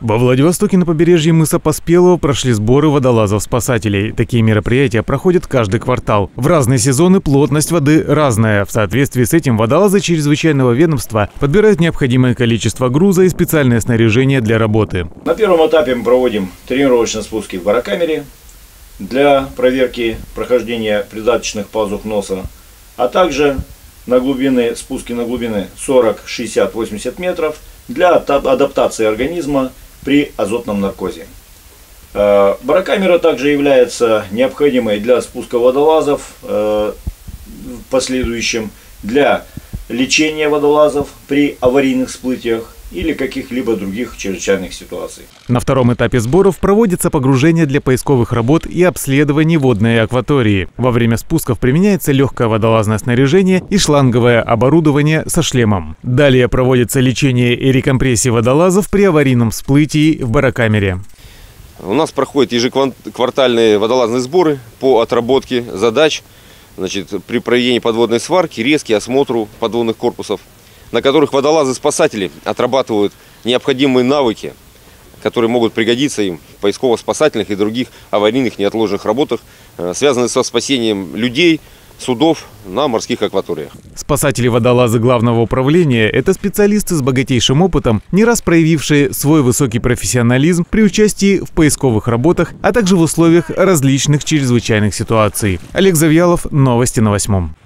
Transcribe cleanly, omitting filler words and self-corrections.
Во Владивостоке на побережье мыса Поспелого прошли сборы водолазов-спасателей. Такие мероприятия проходят каждый квартал. В разные сезоны плотность воды разная. В соответствии с этим водолазы чрезвычайного ведомства подбирают необходимое количество груза и специальное снаряжение для работы. На первом этапе мы проводим тренировочные спуски в барокамере для проверки прохождения придаточных пазух носа, а также спуски на глубины 40, 60, 80 метров для адаптации организма при азотном наркозе. Барокамера также является необходимой для спуска водолазов в последующем, для лечения водолазов при аварийных всплытиях или каких-либо других чрезвычайных ситуаций. На втором этапе сборов проводится погружение для поисковых работ и обследование водной акватории. Во время спусков применяется легкое водолазное снаряжение и шланговое оборудование со шлемом. Далее проводится лечение и рекомпрессия водолазов при аварийном всплытии в барокамере. У нас проходят ежеквартальные водолазные сборы по отработке задач, при проведении подводной сварки, резки, осмотру подводных корпусов, на которых водолазы-спасатели отрабатывают необходимые навыки, которые могут пригодиться им в поисково-спасательных и других аварийных неотложных работах, связанных со спасением людей, судов на морских акваториях. Спасатели-водолазы Главного управления – это специалисты с богатейшим опытом, не раз проявившие свой высокий профессионализм при участии в поисковых работах, а также в условиях различных чрезвычайных ситуаций. Олег Завьялов, новости на 8.